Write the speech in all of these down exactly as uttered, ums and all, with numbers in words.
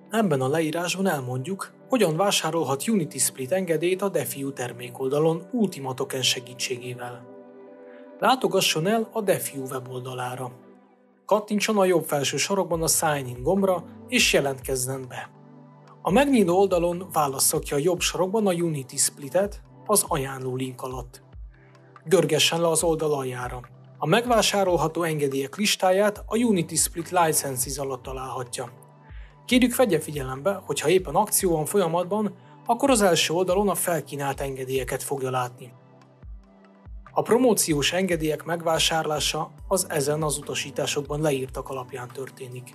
Ebben a leírásban elmondjuk, hogyan vásárolhat Unity Split engedélyt a DeFi termékoldalon Ultima Token segítségével. Látogasson el a DeFi weboldalára. Kattintson a jobb felső sarokban a Sign In gombra és jelentkezzen be. A megnyíló oldalon válassza ki a jobb sarokban a Unity Splitet az ajánló link alatt. Görgessen le az oldal aljára. A megvásárolható engedélyek listáját a Unity Split Licenses alatt találhatja. Kérjük, vegye figyelembe, hogy ha éppen akció van folyamatban, akkor az első oldalon a felkínált engedélyeket fogja látni. A promóciós engedélyek megvásárlása az ezen az utasításokban leírtak alapján történik.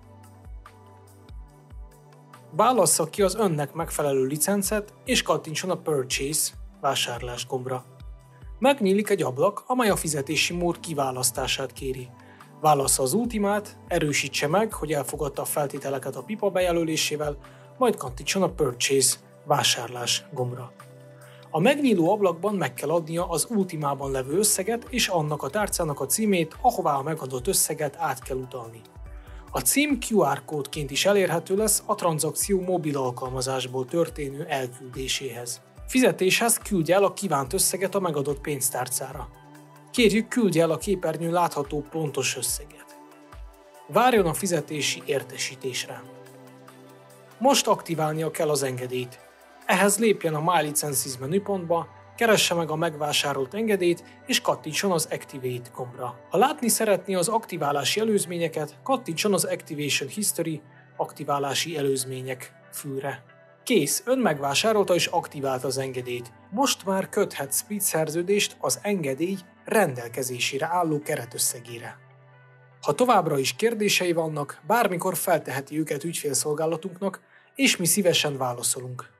Válassza ki az önnek megfelelő licencet és kattintson a Purchase vásárlás gombra. Megnyílik egy ablak, amely a fizetési mód kiválasztását kéri. Válassza az Ultimát, erősítse meg, hogy elfogadta a feltételeket a pipa bejelölésével, majd kattintson a Purchase vásárlás gombra. A megnyíló ablakban meg kell adnia az Ultimában levő összeget és annak a tárcának a címét, ahová a megadott összeget át kell utalni. A cím Q R kódként is elérhető lesz a tranzakció mobil alkalmazásból történő elküldéséhez. Fizetéshez küldje el a kívánt összeget a megadott pénztárcára. Kérjük, küldje el a képernyőn látható pontos összeget. Várjon a fizetési értesítésre. Most aktiválnia kell az engedélyt. Ehhez lépjen a My Licenses menüpontba, keresse meg a megvásárolt engedélyt és kattintson az Activate gombra. Ha látni szeretné az aktiválási előzményeket, kattintson az Activation History aktiválási előzmények fülre. Kész, ön megvásárolta és aktiválta az engedélyt. Most már köthet Split szerződést az engedély rendelkezésére álló keretösszegére. Ha továbbra is kérdései vannak, bármikor felteheti őket ügyfélszolgálatunknak, és mi szívesen válaszolunk.